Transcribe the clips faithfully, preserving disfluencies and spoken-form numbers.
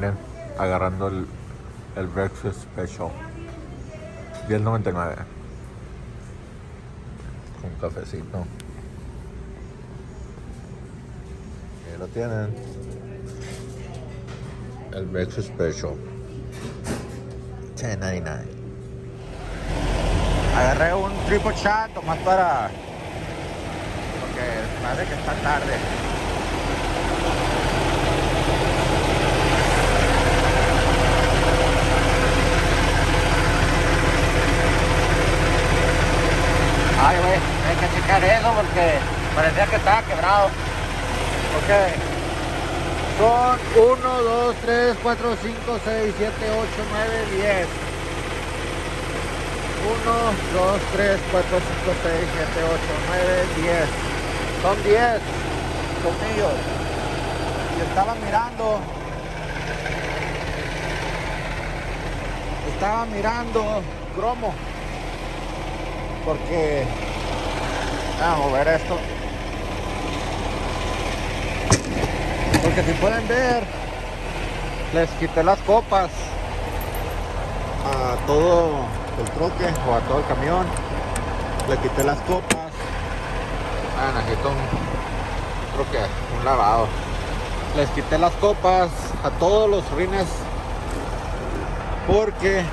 miren, agarrando el, el Breakfast Special. diez noventa y nueve. Un cafecito. Ahí lo tienen. El Breakfast Special. diez noventa y nueve. Agarré un triple shot nomás para... porque parece que está tarde. Ay, güey, hay que checar eso porque parecía que estaba quebrado. Ok. Son uno, dos, tres, cuatro, cinco, seis, siete, ocho, nueve, diez. uno, dos, tres, cuatro, cinco, seis, siete, ocho, nueve, diez. Son diez tornillos. Y estaba mirando. Estaba mirando cromo. Porque vamos a ver esto. Porque si pueden ver, les quité las copas a todo el troque o a todo el camión. Le quité las copas. Ah, necesito un, creo que un lavado. Les quité las copas a todos los rines porque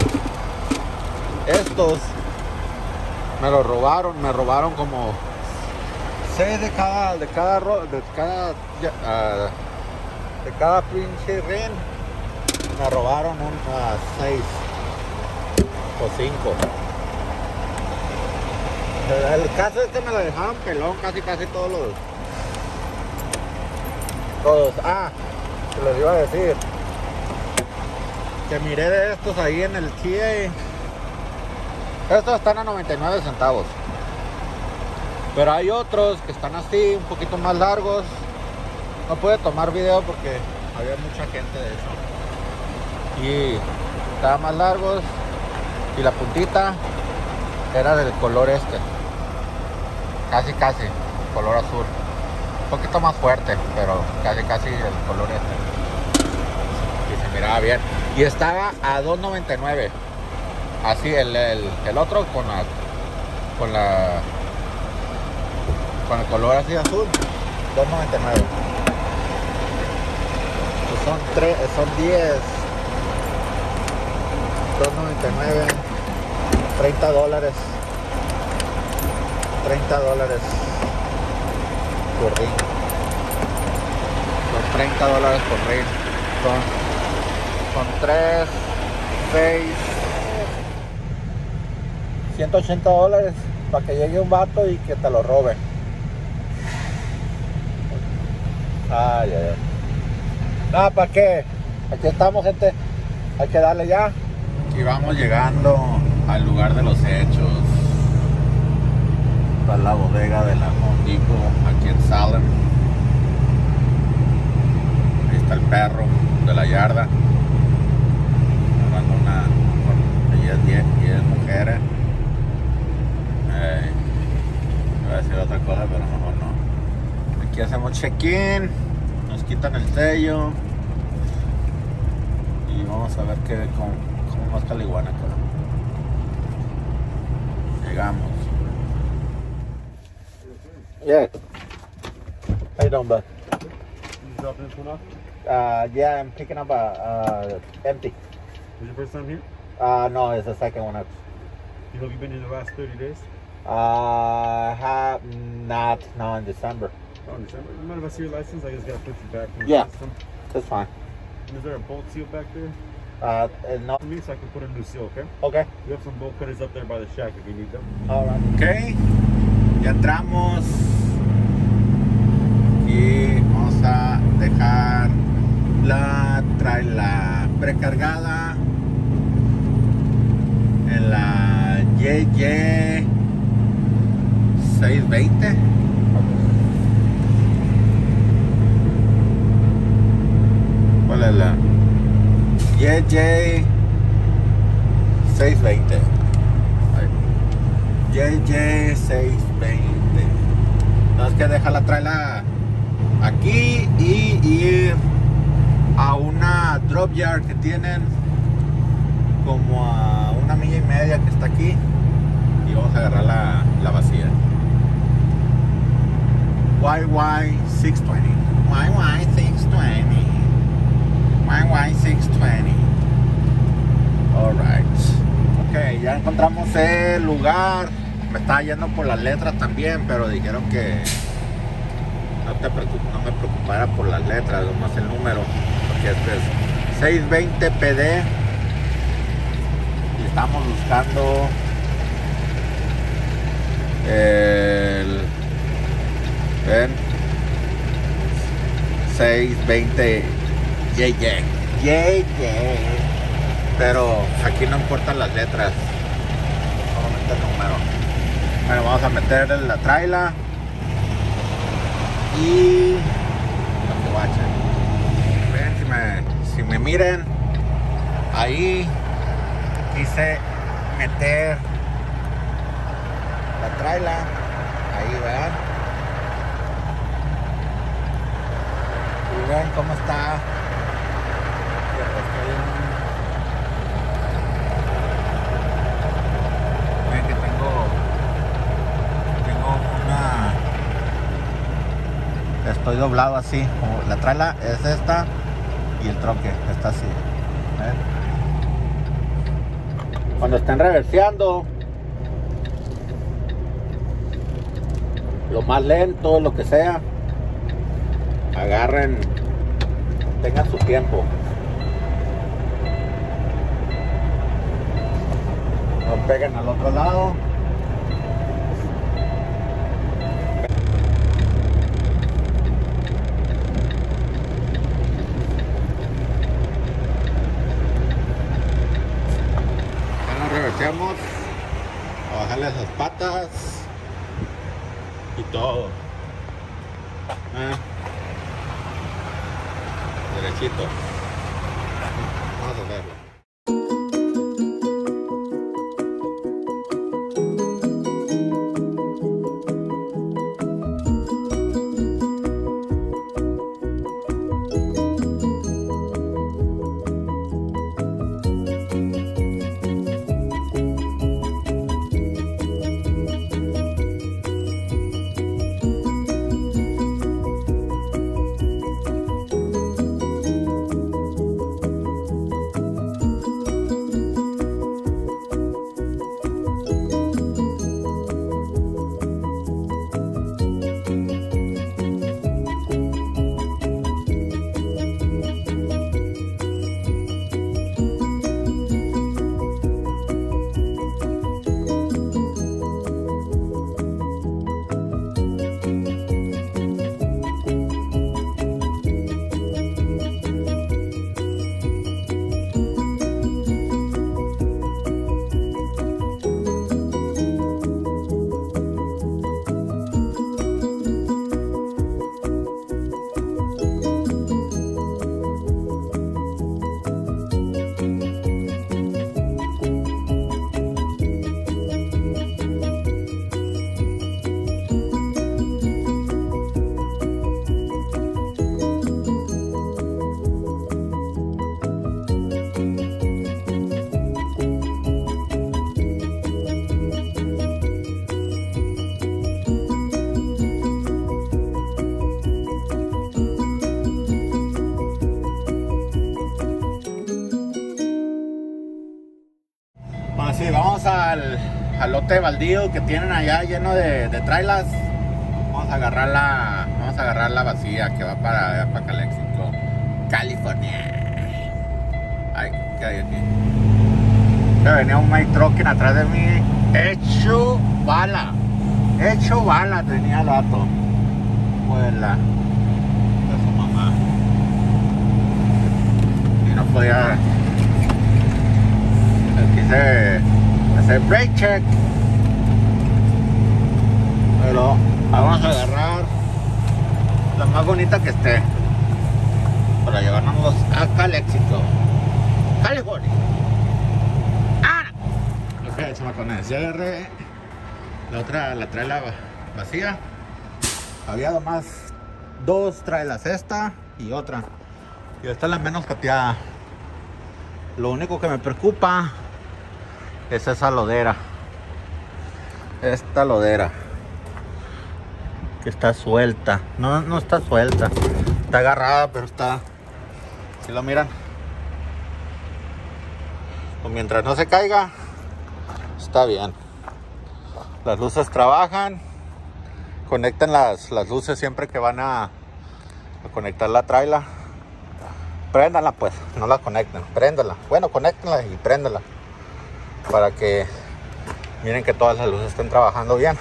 estos me lo robaron, me robaron como seis de cada, de cada, de cada, uh, de cada pinche rin. Me robaron un uh, seis o cinco. El, el caso este me lo dejaron pelón casi casi todos los, todos. Ah, se los iba a decir que miré de estos ahí en el T A. Estos están a noventa y nueve centavos. Pero hay otros que están así, un poquito más largos. No pude tomar video porque había mucha gente de eso. Y estaban más largos. Y la puntita era del color este. Casi, casi. Color azul. Un poquito más fuerte, pero casi, casi el color este. Y se miraba bien. Y estaba a dos noventa y nueve. Así el, el, el otro con la con la con el color así azul, dos noventa y nueve. Pues son tres, son diez, dos noventa y nueve, treinta dólares, treinta dólares por ring. Son treinta dólares por ring. Son son tres, seis, ciento ochenta dólares para que llegue un vato y que te lo robe. Ay, ay, ay. Nada, ¿para qué? Aquí estamos, gente. Hay que darle ya. Aquí vamos llegando al lugar de los hechos. Está la bodega de la Home Depot aquí en Salem. Ahí está el perro de la yarda. Hablando una. Ella es diez, diez mujeres. Eh, voy a decir otra cosa, pero mejor no. Aquí hacemos check-in, nos quitan el sello y vamos a ver qué, cómo, cómo va a estar la iguana acá. Llegamos. Yeah. How you doing, bud? You dropping this one off? Uh, yeah, I'm picking up a uh, empty. Is your first time here? Uh, no, it's the second one. You know, you've been here the last thirty days? Uh, have not now in December. Oh, in December. You mind if I see your license? I just gotta put you back from the Yeah. system. That's fine. And is there a bolt seal back there? Uh, no. For me, so I can put a new seal, okay? Okay. We have some bolt cutters up there by the shack if you need them. All right. Okay. Ya entramos. Y vamos a dejar la trailer precargada en la Y Y seiscientos veinte. ¿Cuál es la? Y Y seiscientos veinte. Y Y seiscientos veinte. Entonces que deja la trailer aquí y ir a una drop yard que tienen como a una milla y media que está aquí, y vamos a agarrar la, la vacía. Y Y seiscientos veinte, Y Y seiscientos veinte, Y Y seiscientos veinte. Alright. Ok, ya encontramos el lugar. Me estaba yendo por las letras también, pero dijeron que no, te preocup- no me preocupara por las letras, nomás el número, porque este es seiscientos veinte P D y estamos buscando el ven seiscientos veinte Y Y Y Y, pero aquí no importan las letras, solamente el número. Bueno, vamos a meter la traila y lo que guachen. Ven, si me, si me miren, ahí quise meter la traila, ahí vean, y ven cómo está. Ven que tengo tengo una, estoy doblado así, como la traila es esta y el troque está así. ¿Ven? Cuando estén reverseando, lo más lento, lo que sea, agarren, tengan su tiempo. No peguen al otro lado. Ya nos reverseamos a bajarle esas patas y todo. Ah. Derechito. Vamos a verlo. Sí, vamos al, al lote baldío que tienen allá lleno de, de trailas. Vamos a agarrar la, vamos a agarrar la vacía que va para allá para Calexico, California. Ay, ¿qué hay aquí? Que venía un My Trucking atrás de mí, hecho bala, hecho bala tenía el vato. Vuela de su mamá y no podía. Quise hacer brake check, pero vamos a agarrar la más bonita que esté para llevarnos a Calexico, California. ¡Ah! Ok, chamacones, ya agarré la otra, la traila vacía. Había nomás dos trailas, esta y otra. Y esta es la menos cateada. Lo único que me preocupa es esa lodera. Esta lodera que está suelta. No, no está suelta. Está agarrada, pero está... ¿Sí lo miran? Pues mientras no se caiga, está bien. Las luces trabajan. Conectan las, las luces siempre que van a, a conectar la traila. Préndanla pues, no la conecten, préndanla. Bueno, conéctenla y préndanla. Para que miren que todas las luces estén trabajando bien.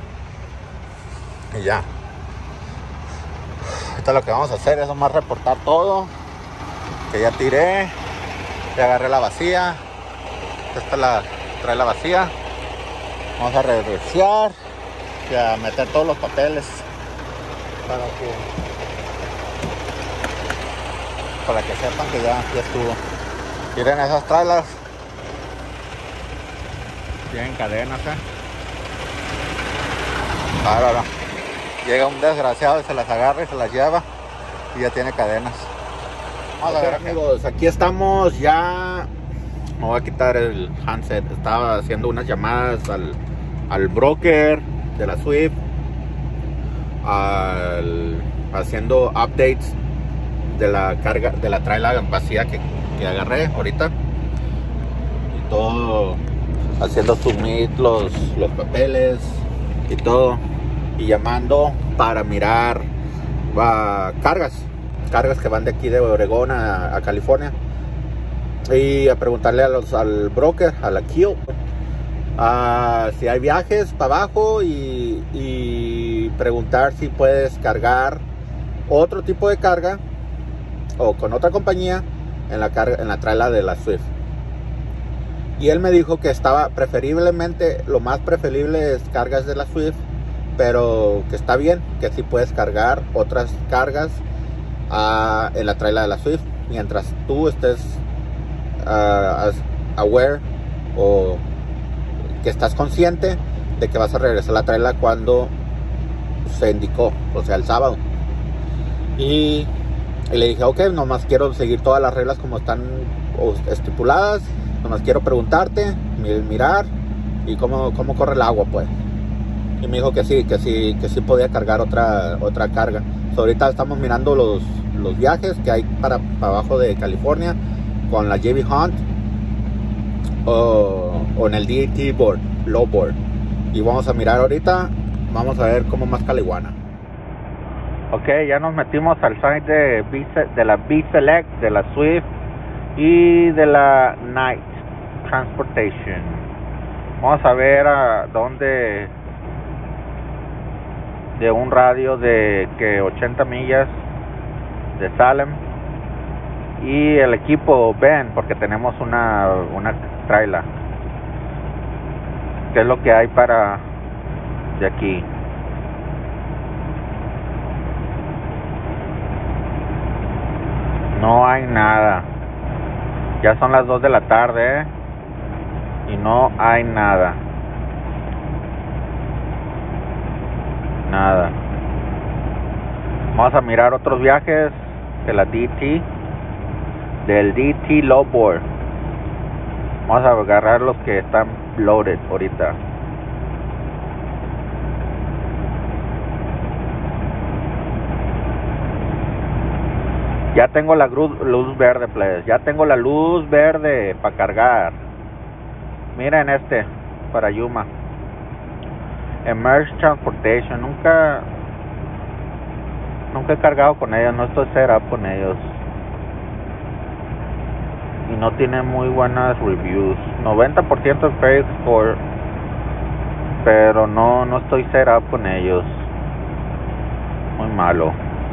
Y ya. Ahorita lo que vamos a hacer es nomás reportar todo. Que ya tiré. Ya agarré la vacía. Esta la trae la vacía. Vamos a reversear y a meter todos los papeles para que para que sepan que ya, ya estuvo. Miren esas trailers. Tienen cadenas, eh. Ahora llega un desgraciado y se las agarra y se las lleva y ya tiene cadenas. Vamos a ver, amigos, aquí estamos ya. Me voy a quitar el handset. Estaba haciendo unas llamadas al, al broker de la Swift, al, haciendo updates de la carga de la trailer vacía que, que agarré ahorita y todo, haciendo submit los, los papeles y todo, y llamando para mirar uh, cargas cargas que van de aquí de Oregón a, a California, y a preguntarle a los, al broker, a la Keel, uh, si hay viajes para abajo, y, y preguntar si puedes cargar otro tipo de carga o con otra compañía en la carga, en la trailer de la Swift. Y él me dijo que estaba preferiblemente, lo más preferible es cargas de la Swift, pero que está bien, que sí puedes cargar otras cargas uh, en la trailer de la Swift, mientras tú estés uh, aware o que estás consciente de que vas a regresar a la trailer cuando se indicó, o sea, el sábado. Y, y le dije, ok, nomás quiero seguir todas las reglas como están estipuladas, nomás quiero preguntarte, mirar y cómo, cómo corre el agua, pues. Y me dijo que sí, que sí, que sí podía cargar otra, otra carga. So, ahorita estamos mirando los, los viajes que hay para, para abajo de California con la J B Hunt o, o en el D A T board, low board. Y vamos a mirar ahorita, vamos a ver cómo más Caliguana. Ok, ya nos metimos al site de, B, de la B-Select, de la Swift y de la Night Transportation. Vamos a ver a dónde, de un radio de que ochenta millas de Salem, y el equipo Ben, porque tenemos una, una trailer. ¿Qué es lo que hay para de aquí? No hay nada. Ya son las dos de la tarde, ¿eh? Y no hay nada. Nada. Vamos a mirar otros viajes de la D T, del D T Lowboard. Vamos a agarrar los que están loaded ahorita. Ya tengo la luz verde, please. Ya tengo la luz verde para cargar. Miren este, para Yuma. Emerge Transportation. Nunca, nunca he cargado con ellos. No estoy set up con ellos. Y no tiene muy buenas reviews. noventa por ciento de Credit Score. Pero no, no estoy set up con ellos. Muy malo.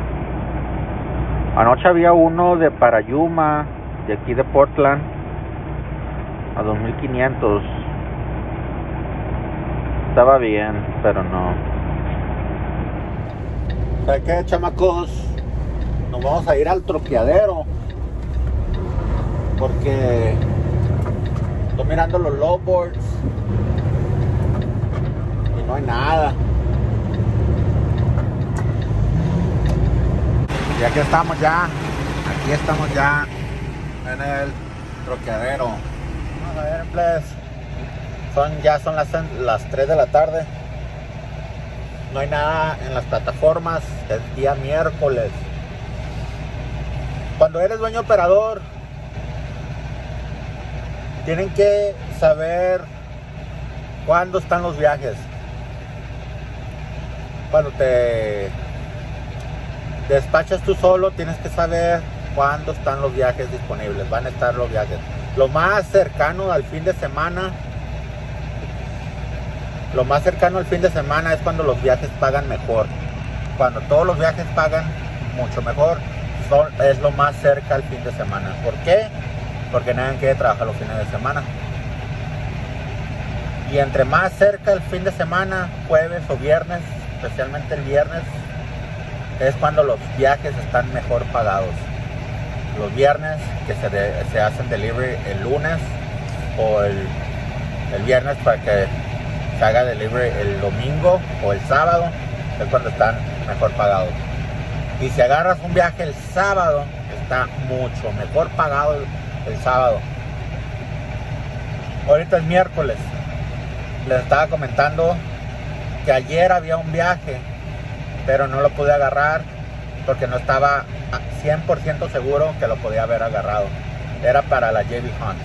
Anoche había uno de para Yuma, de aquí de Portland, a dos mil quinientos. Estaba bien, pero no. ¿Sabes qué, chamacos? Nos vamos a ir al troqueadero, porque estoy mirando los lowboards y no hay nada. Y aquí estamos ya, Aquí estamos ya en el troqueadero. Vamos a ver, pues, son, ya son las, las tres de la tarde. No hay nada en las plataformas. Es día miércoles. Cuando eres dueño operador, tienen que saber cuándo están los viajes. Cuando te despachas tú solo, tienes que saber cuándo están los viajes disponibles. Van a estar los viajes. Lo más cercano al fin de semana, lo más cercano al fin de semana es cuando los viajes pagan mejor. Cuando todos los viajes pagan mucho mejor, son, es lo más cerca al fin de semana. ¿Por qué? Porque nadie quiere trabajar los fines de semana. Y entre más cerca el fin de semana, jueves o viernes, especialmente el viernes, es cuando los viajes están mejor pagados. Los viernes que se, de, se hacen delivery el lunes o el, el viernes para que se haga delivery el domingo o el sábado, es cuando están mejor pagados. Y si agarras un viaje el sábado, está mucho mejor pagado el, el sábado. Ahorita es miércoles. Les estaba comentando que ayer había un viaje, pero no lo pude agarrar porque no estaba cien por ciento seguro que lo podía haber agarrado. Era para la J B Hunt.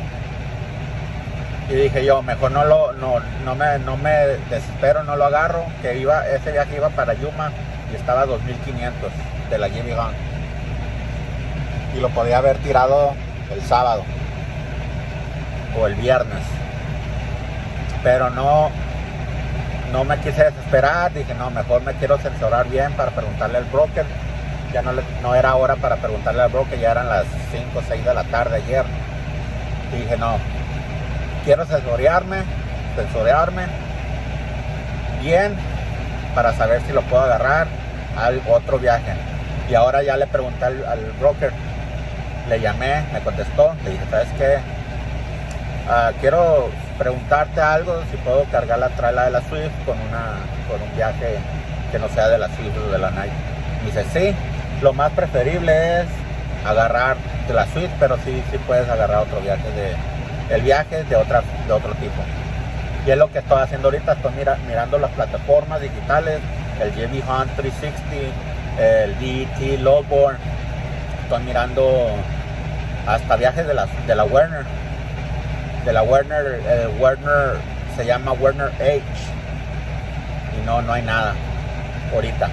Y dije yo, mejor no lo no, no, me, no me desespero, no lo agarro, que iba, ese viaje iba para Yuma y estaba a dos mil quinientos de la J B Hunt. Y lo podía haber tirado el sábado o el viernes. Pero no, no me quise desesperar, dije no, mejor me quiero asesorar bien para preguntarle al broker. Ya no, le, no era hora para preguntarle al broker, ya eran las cinco o seis de la tarde ayer. Y dije no, quiero asesorarme, asesorarme bien para saber si lo puedo agarrar al otro viaje. Y ahora ya le pregunté al, al broker, le llamé, me contestó, le dije, ¿sabes qué? Uh, quiero preguntarte algo, si puedo cargar la traila de la Swift con, una, con un viaje que no sea de la Swift o de la Nike. Me dice, sí, lo más preferible es agarrar de la Swift, pero sí, sí puedes agarrar otro viaje de... El viaje de, otra, de otro tipo. Y es lo que estoy haciendo ahorita. Estoy mira, mirando las plataformas digitales, el J B Hunt trescientos sesenta, el D E T Lowboard. Estoy mirando hasta viajes de la, de la Werner. De la Werner, eh, Werner se llama Werner H. Y no, no hay nada ahorita.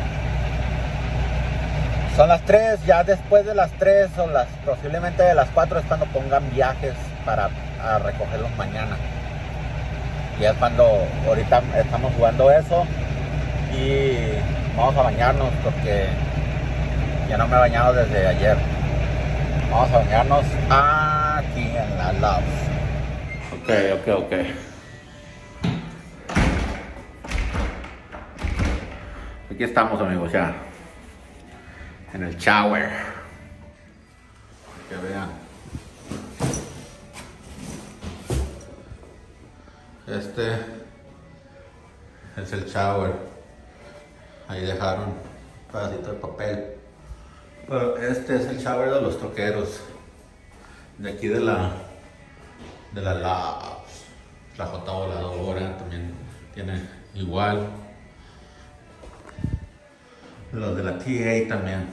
Son las tres, ya después de las tres o las posiblemente de las cuatro es cuando pongan viajes para a recogerlos mañana. Y es cuando ahorita estamos jugando eso y vamos a bañarnos porque ya no me he bañado desde ayer. Vamos a bañarnos aquí en la Love. Ok, ok, ok. Aquí estamos, amigos, ya en el shower. Que vean. Este es el shower. Ahí dejaron un pedacito de papel. Pero este es el shower de los troqueros. De aquí de la de la Labs. La J voladora también tiene igual. Los de la T A también.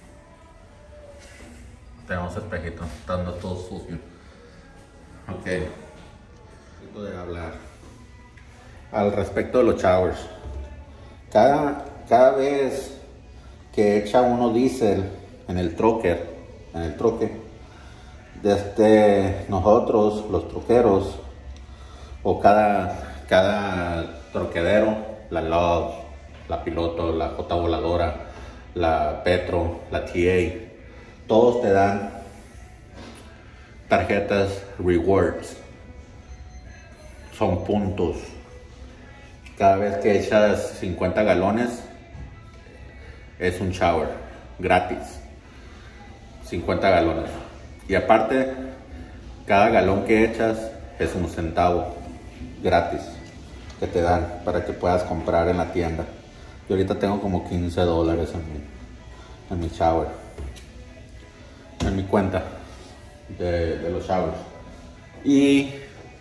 Tenemos espejitos, estando todo sucio. Ok. De hablar al respecto de los showers. Cada, cada vez que echa uno diésel en el troquer, en el troque, desde nosotros, los troqueros, o cada, cada troquedero, la Love, la Piloto, la J voladora, la Petro, la T A, todos te dan tarjetas rewards. Son puntos. Cada vez que echas cincuenta galones es un shower gratis. cincuenta galones. Y aparte, cada galón que echas es un centavo gratis que te dan para que puedas comprar en la tienda. Yo ahorita tengo como quince dólares en mi, en mi shower. en mi cuenta de, de los showers. Y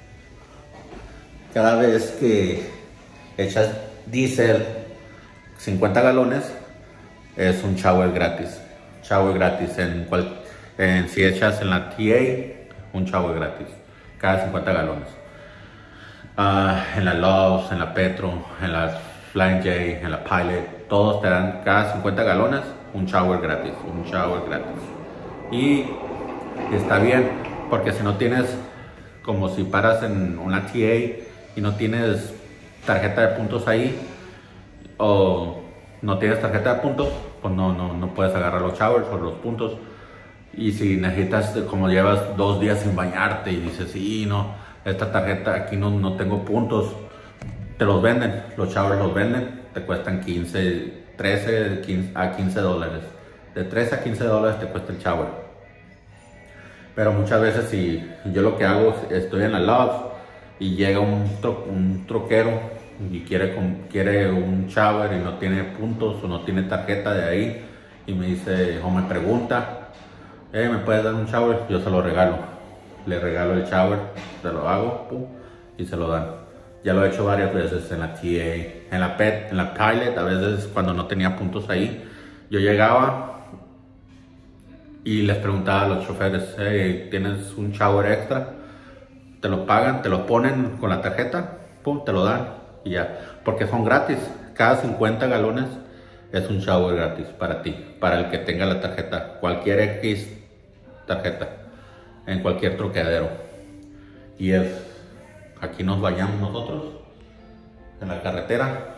cada vez que echas diésel cincuenta galones, es un shower gratis. Shower gratis en, cual, en si echas en la T A, un shower gratis cada cincuenta galones. Uh, en la Love's, en la Petro, en la Flying J, en la Pilot, todos te dan cada cincuenta galones un shower gratis, un shower gratis. Y está bien, porque si no tienes, como si paras en una T A y no tienes tarjeta de puntos ahí, o no tienes tarjeta de puntos, pues no, no, no puedes agarrar los showers o los puntos. Y si necesitas, como llevas dos días sin bañarte y dices, sí, no, esta tarjeta aquí no, no tengo puntos, te los venden, los showers los venden, te cuestan quince, trece quince, a quince dólares. De trece a quince dólares te cuesta el shower. Pero muchas veces, si yo lo que hago, estoy en la Love's y llega un, tro, un troquero y quiere, quiere un shower y no tiene puntos o no tiene tarjeta de ahí, y me dice o me pregunta, eh, ¿me puedes dar un shower? Yo se lo regalo, le regalo el shower, se lo hago, pum, y se lo dan. Ya lo he hecho varias veces en la T A, en la Pet, en la Pilot. A veces cuando no tenía puntos ahí, yo llegaba y les preguntaba a los choferes, hey, ¿tienes un shower extra? Te lo pagan, te lo ponen con la tarjeta, pum, te lo dan. Y ya, porque son gratis. Cada cincuenta galones es un shower gratis para ti, para el que tenga la tarjeta, cualquier X tarjeta, en cualquier troqueadero. Y es, aquí nos bañamos nosotros en la carretera,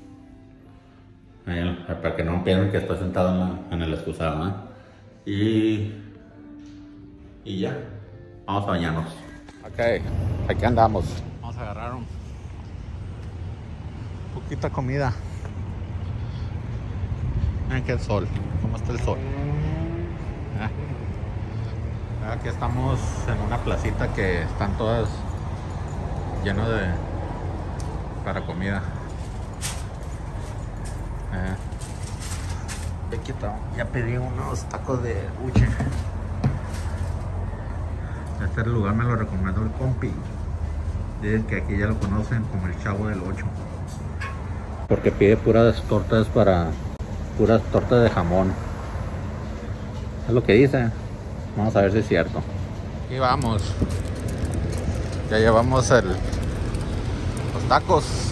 ahí, para que no piensen que estoy sentado en, la, en el excusado, ¿eh? y y ya, vamos a bañarnos. Ok, aquí andamos. Vamos a agarrar un poquita comida. Miren que el sol, cómo está el sol. ¿Eh? Aquí estamos en una placita que están todas llenas de para comida. Eh. Aquí está. Ya pedí unos tacos de buche. Este lugar me lo recomendó el compi. Dicen que aquí ya lo conocen como el Chavo del ocho. Porque pide puras tortas para... puras tortas de jamón. Es lo que dice. Vamos a ver si es cierto. Aquí vamos. Ya llevamos el... los tacos.